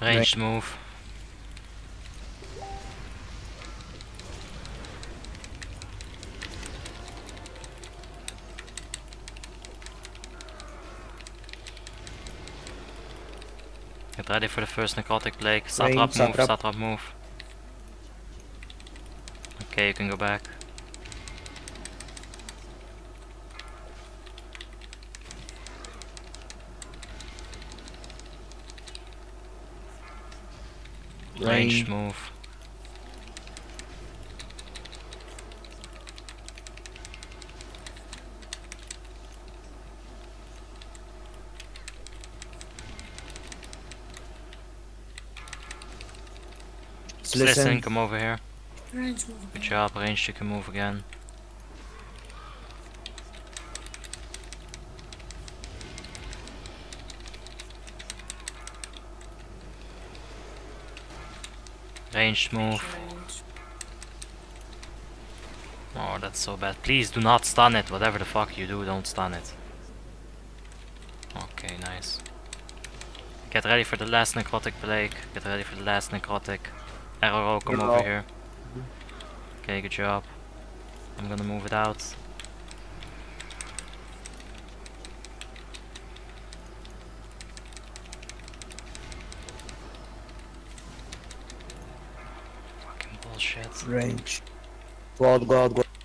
Ranged move. Get ready for the first necrotic plague. Satrap move, satrap move. Okay, you can go back. Ranged move. Listen, come over here. Range move. Good job, range, you can move again. Ranged move. Oh, that's so bad. Please do not stun it. Whatever the fuck you do, don't stun it. Okay, nice. Get ready for the last necrotic plague. Get ready for the last necrotic. Arrow, come over here. Okay, good job. I'm gonna move it out. Fucking bullshit. Range. Go out, go out, go.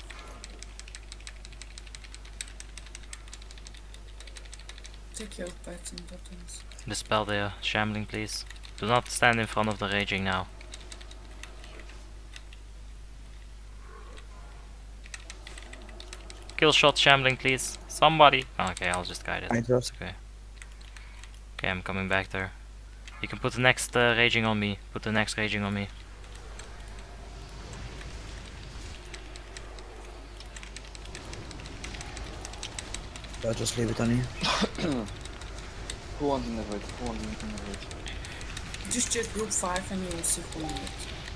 Take your bats and buttons. Dispel the shambling, please. Do not stand in front of the raging now. Kill shot shambling, please. Somebody. Oh, okay, I'll just guide it. Okay. Okay, I'm coming back there. You can put the next raging on me. Put the next raging on me. I'll just leave it on you. Who wants in the void? Who wants in the void? Just check group 5 and you'll see who needs.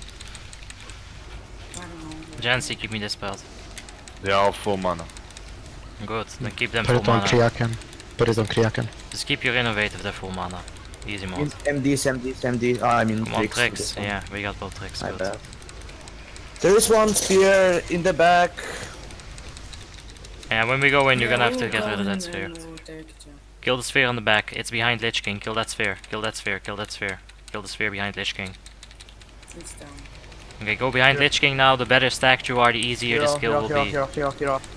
I don't know. Jancy, keep me dispelled. They are all full mana. Good, then keep them Put full it on mana. Kriaken. Put it on Kriaken. Just keep your innovative, they're full mana. Easy mode. MDs. I mean, Come on, tricks. Yeah, we got both tricks. My Good. bad. There is one spear in the back. Yeah, when we go in, you're gonna have to we'll get go rid of that in sphere. and we'll take it, yeah. Kill the sphere on the back. It's behind Lich King. Kill that sphere. Kill that sphere. Kill that sphere. Kill the sphere behind Lich King. It's down. Okay, go behind Lich King now. The better stacked you are, the easier this kill will be. Get off.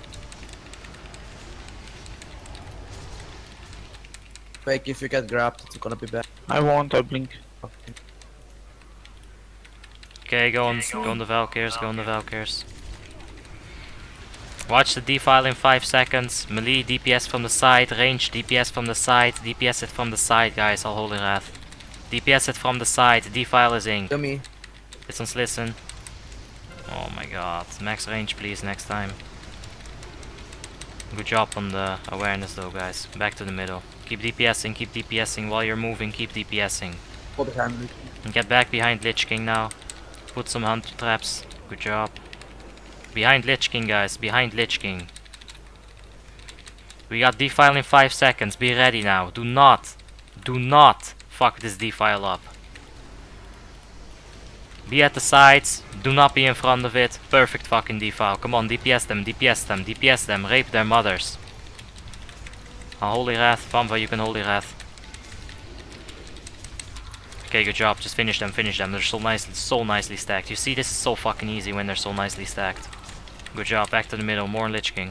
Fake, if you get grabbed, it's gonna be bad. I won't, I'll blink. Okay, go on the Valkyrs. Go on the Valkyrs. Watch the defile in 5 seconds. Melee DPS from the side. Range DPS from the side. DPS it from the side, guys. I'll hold it wrath. DPS it from the side. Defile is ink. Dummy. Let's listen. Oh my god. Max range, please, next time. Good job on the awareness, though, guys. Back to the middle. Keep DPSing while you're moving. Keep DPSing. All the time. And get back behind Lich King now. Put some hunter traps. Good job. Behind Lich King, guys. Behind Lich King. We got defile in 5 seconds. Be ready now. Do not fuck this defile up. Be at the sides. Do not be in front of it. Perfect fucking defile. Come on, DPS them, DPS them, DPS them. Rape their mothers. Holy Wrath. Vamva, you can Holy Wrath. Okay, good job. Just finish them, finish them. They're so nicely stacked. You see, this is so fucking easy when they're so nicely stacked. Good job. Back to the middle. More Lich King.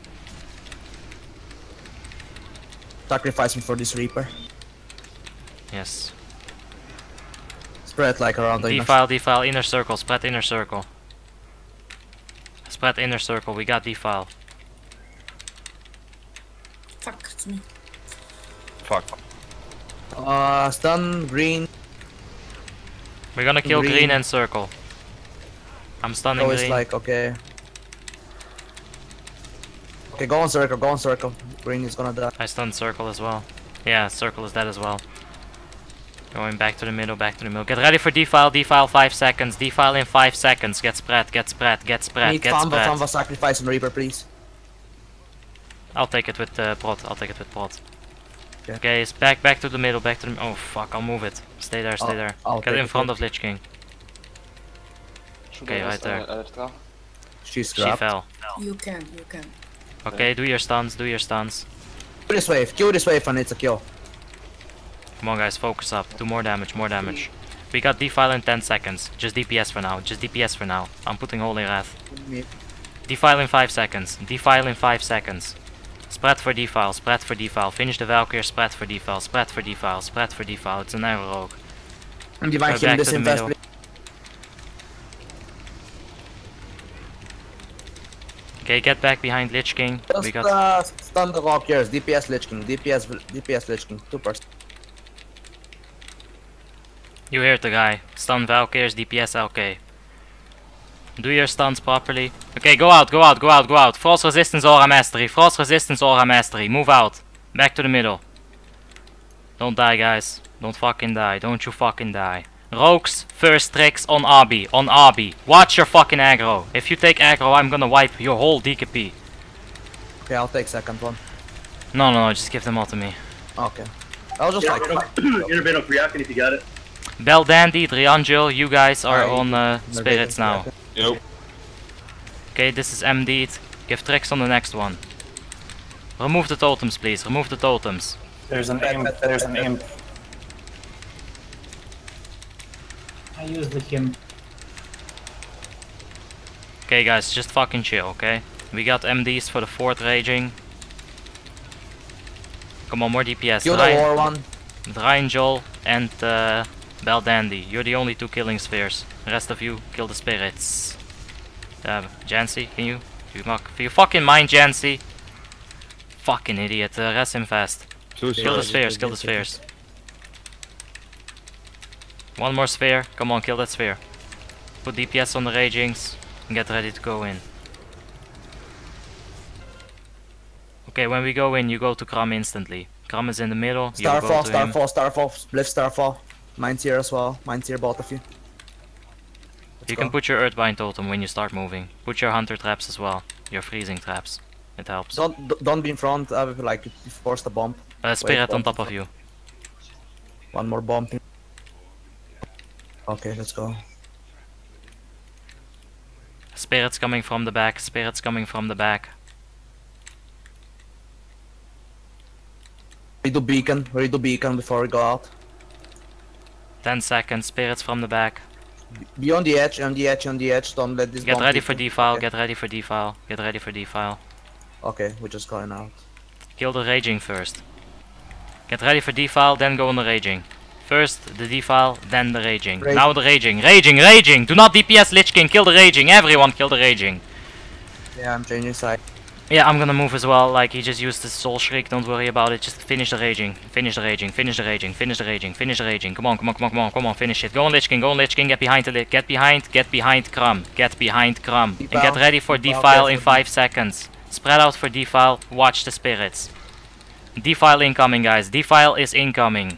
Sacrifice me for this Reaper. Yes. Spread like around the Defile, inner circle. Spread inner circle. Spread inner circle. We got defile. Fuck, it's me. Fuck. Stun, green. We're gonna kill green and circle. I'm stunning Always green. like, okay. Okay, go on circle. Green is gonna die. I stunned circle as well. Yeah, circle is dead as well. Going back to the middle, Get ready for defile 5 seconds. Defile in 5 seconds. Get spread. Need Vamva sacrifice on Reaper, please. I'll take it with prot. Okay, it's back to the middle, back to the. Oh fuck! I'll move it. Stay there, stay there. I'll Get take in it, front yeah. of Lich King. Okay, right there. Elektra. She's She grabbed. fell. You can, you can. Okay, do your stuns, do your stuns. Kill this wave and it's a kill. Come on guys, focus up. Do more damage, more damage. We got defile in 10 seconds. Just DPS for now, just DPS for now. I'm putting Holy Wrath. Defile in 5 seconds. Defile in 5 seconds. Spread for defile, spread for defile. Finish the Valkyrie, spread for defile, spread for defile, spread for defile. It's an arrow rogue. And Divine Go killing back this to the invest, middle. please. Okay, get back behind Lich King. We Just got stun the Valkyries. DPS Lich King. DPS Lich King. 2%. you heard the guy. Stun Valkyries, DPS LK. Do your stuns properly. Okay, go out, go out, go out, go out. Frost resistance aura mastery. Frost resistance aura mastery. Move out. Back to the middle. Don't die, guys. Don't fucking die. Don't you fucking die. Rogues, first tricks on Abi. On Abi. Watch your fucking aggro. If you take aggro, I'm gonna wipe your whole DKP. Okay, I'll take second one. No, no, no, just give them all to me. Okay. I'll just like. Intervene on Kriakin if you got it. Bell Dandy, Triangel, you guys are Alright. on spirits now. Yep. Okay, this is MD'd. Give tricks on the next one. Remove the totems, please. Remove the totems. There's an imp. There's an imp. I use the him. Okay, guys, just fucking chill, okay? We got MDs for the 4th raging. Come on, more DPS. Kill the war one. Triangel and Bell Dandy. You're the only 2 killing spheres. The rest of you kill the spirits. Jancy, can you? Do you fucking mind, Jancy? Fucking idiot. Rest him fast. Kill the spheres, kill the spheres. One more sphere. Come on, kill that sphere. Put DPS on the ragings and get ready to go in. Okay, when we go in, you go to Kram instantly. Kram is in the middle. You go Starfall, to him. Starfall. Spliff Starfall. Mine's here as well. Mine's here, both of you. Let's You go. can put your Earthbind totem when you start moving. Put your Hunter traps as well. Your freezing traps. It helps. Don't be in front. Like you force the bomb. Spirit on bomb. top of you. One more bomb. Okay, let's go. Spirits coming from the back. Spirits coming from the back. Redo beacon before we go out. 10 seconds. Spirits from the back. Be on the edge, on the edge, on the edge. Don't let this Get bomb ready hit for you. defile. Okay. Get ready for defile. Get ready for defile. Okay, we're just going out. Kill the raging first. Get ready for defile, then go on the raging. First the defile, then the raging. Rage. Now the raging. Raging! Do not DPS Lich King, kill the raging. Everyone kill the raging. Yeah, I'm changing side. Yeah, I'm gonna move as well. Like, he just used the soul shriek, don't worry about it. Just finish the raging. Finish the raging. Finish the raging. Finish the raging. Finish the raging. Come on, come on, come on, come on, come on, finish it. Go on Lich King, go on Lich King, get behind the Lich. Get behind Krum. Get behind Krum. And get ready for defile in 5 seconds. Spread out for defile, watch the spirits. Defile incoming, guys. Defile is incoming.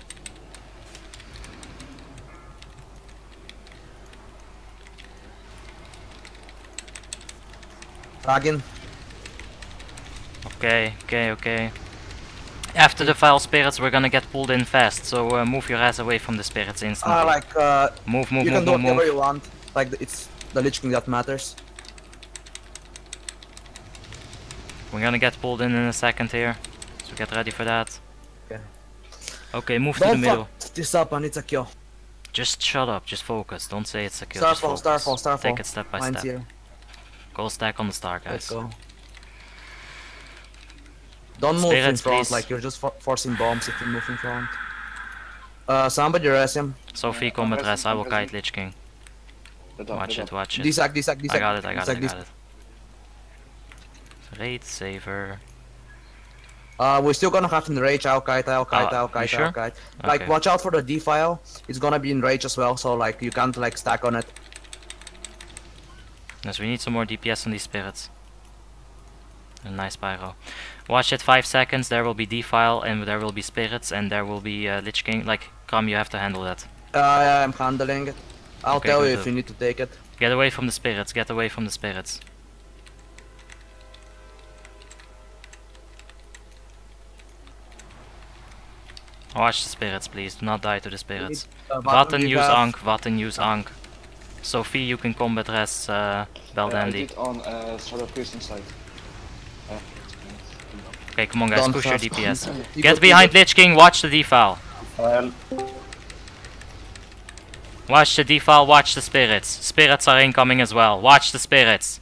Dragon. Okay. After the file spirits, we're gonna get pulled in fast, so move your ass away from the spirits instantly. Move, You can do whatever move. you want. Like, it's the Lich King that matters. We're gonna get pulled in a second here, so get ready for that. Okay. Okay, move to the Don't middle. fuck this up and it's a kill. Just shut up, just focus. Don't say it's a kill. Starfall, just focus. Starfall. Take it step by Mine's step. here. Go stack on the star, Let's guys. go. Don't move in Spirits, front, please. like you're just forcing bombs if you move in front. Somebody res him. Sophie, combat res. I will kite Lich King. Watch it, watch it. D-sack. I got it. Raid saver. We're still gonna have in rage. I'll kite. you sure? Like, Okay. watch out for the defile. It's gonna be in rage as well, so like you can't like stack on it. Yes, we need some more DPS on these spirits. A nice pyro. Watch it 5 seconds, there will be defile and there will be spirits and there will be Lich King. Like, Kram, you have to handle that. I'm handling it. I'll Okay, tell you good if job. you need to take it. Get away from the spirits, get away from the spirits. Watch the spirits, please. Do not die to the spirits. Vatten, Vatten you use have- Ankh. Vatten use Ankh. Sophie, you can combat res I Beldandy. did on Shadow Priest inside. Okay, come on guys, Don't push your have- DPS. You Get got- behind Lich King, watch the defile. Well, Watch the defile, watch the spirits. Spirits are incoming as well. Watch the spirits.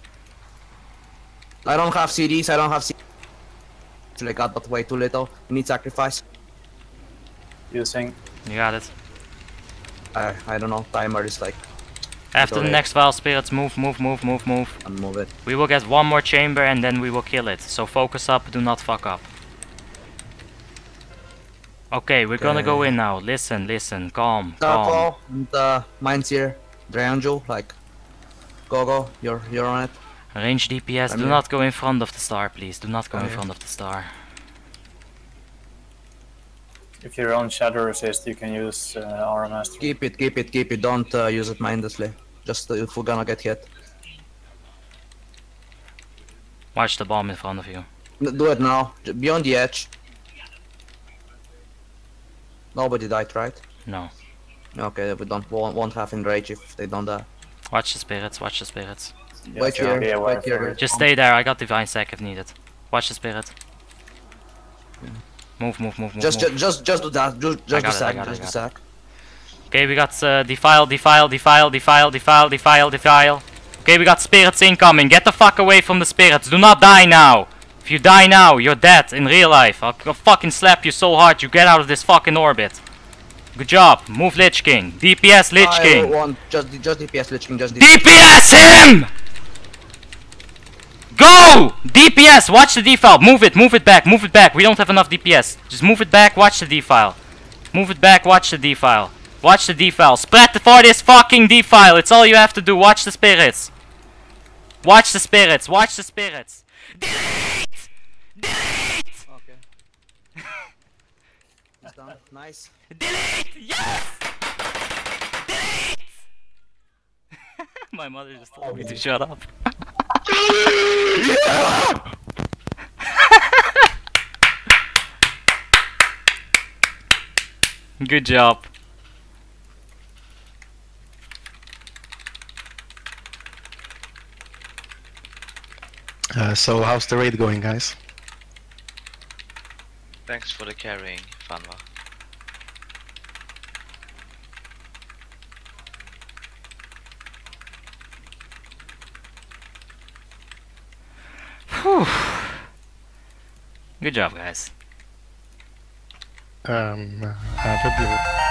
I don't have CDs, I don't have CDs. I got but way too little. You need sacrifice. using. You got it. I don't know, timer is like, After the alright. next vial, spirits move, move, move, move, move. unmove it. We will get one more chamber and then we will kill it. So focus up, do not fuck up. Okay, we're gonna go in now. Listen, listen, calm, calm. Starfall, and mine's here. Drayanju, like, go, you're on it. Range DPS, I'm do here. not go in front of the star, please. Do not go I'm in here. front of the star. If you're on Shadow Resist, you can use Aura Master. Keep it, don't use it mindlessly. Just if we're gonna get hit. Watch the bomb in front of you. Do it now, be on the edge. Nobody died, right? No. Okay, we won't have enrage if they don't die. Watch the spirits, watch the spirits. Wait Just be here, aware wait here. for it. Just stay there, I got divine sec if needed. Watch the spirit. Move, move, move, move. Just move. do that. Just got the it, I sack. got it, Just I the got sack. Okay, we got defile. Okay, we got spirits incoming. Get the fuck away from the spirits. Do not die now. If you die now, you're dead in real life. I'll fucking slap you so hard you get out of this fucking orbit. Good job. Move Lich King. DPS Lich I King. want just DPS Lich King. Just DPS. DPS him! Go! DPS, watch the defile. Move it back, move it back. We don't have enough DPS. Just move it back, watch the defile. Move it back, watch the defile. Watch the defile. Spread for this fucking defile. It's all you have to do. Watch the spirits. Watch the spirits. Watch the spirits. Delete! Delete! Okay. It's done. Nice. Delete! Yes! Delete! My mother just told me to shut up. Good job. So how's the raid going, guys? Thanks for the carrying, Fanwa. Good job, guys. Have a blue.